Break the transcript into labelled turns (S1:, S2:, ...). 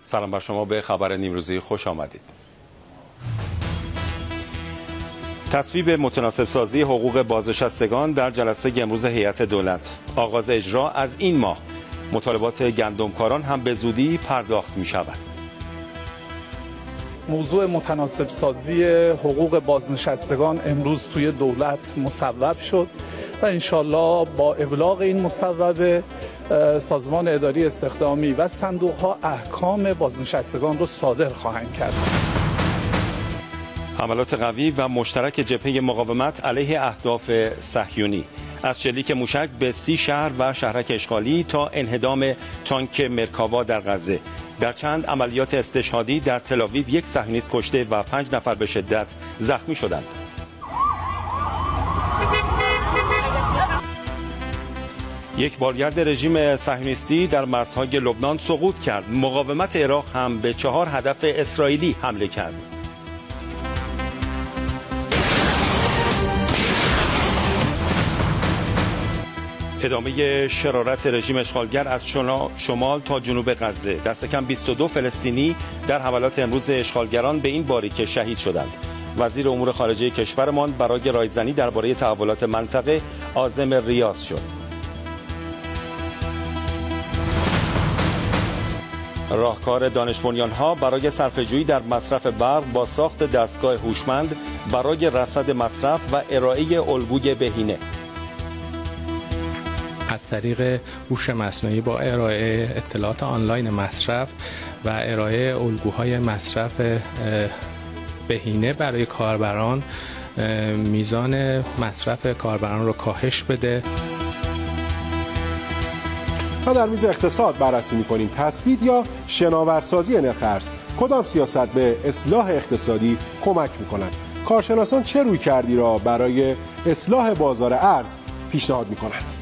S1: سلام بر شما، به خبر نیمروزی خوش آمدید. تصویب متناسب سازی حقوق بازنشستگان در جلسه امروز هیئت دولت. آغاز اجرا از این ماه. مطالبات گندمکاران هم به زودی پرداخت می شود.
S2: موضوع متناسب سازی حقوق بازنشستگان امروز توی دولت مصوب شد و انشالله با ابلاغ این مصوبه سازمان اداری استخدامی و صندوق‌ها احکام بازنشستگان رو صادر خواهند کرد.
S1: حملات قوی و مشترک جبهه مقاومت علیه اهداف صهیونی، از شلیک موشک به 30 شهر و شهرک اشغالی تا انهدام تانک مرکاوا در غزه. در چند عملیات استشهادی در تل‌آویو یک صهیونیست کشته و 5 نفر به شدت زخمی شدند. یک بالگرد رژیم صهیونیستی در مرزهای لبنان سقوط کرد. مقاومت عراق هم به 4 هدف اسرائیلی حمله کرد. ادامه شرارت رژیم اشغالگر از شمال تا جنوب غزه. دست کم 22 فلسطینی در حملات امروز اشغالگران به این باریکه شهید شدند. وزیر امور خارجه کشورمان برای رایزنی درباره تحولات منطقه عازم ریاض شد. راهکار دانش بنیان‌ها برای صرفه‌جویی در مصرف برق با ساخت دستگاه هوشمند برای رصد مصرف و ارائه الگوی بهینه.
S3: از طریق هوش مصنوعی با ارائه اطلاعات آنلاین مصرف و ارائه الگوهای مصرف بهینه برای کاربران میزان مصرف کاربران رو کاهش بده.
S4: تا در میز اقتصاد بررسی می‌کنیم تثبیت یا شناورسازی نرخ ارز کدام سیاست به اصلاح اقتصادی کمک می‌کند. کارشناسان چه رویکردی را برای اصلاح بازار ارز پیشنهاد می‌کنند.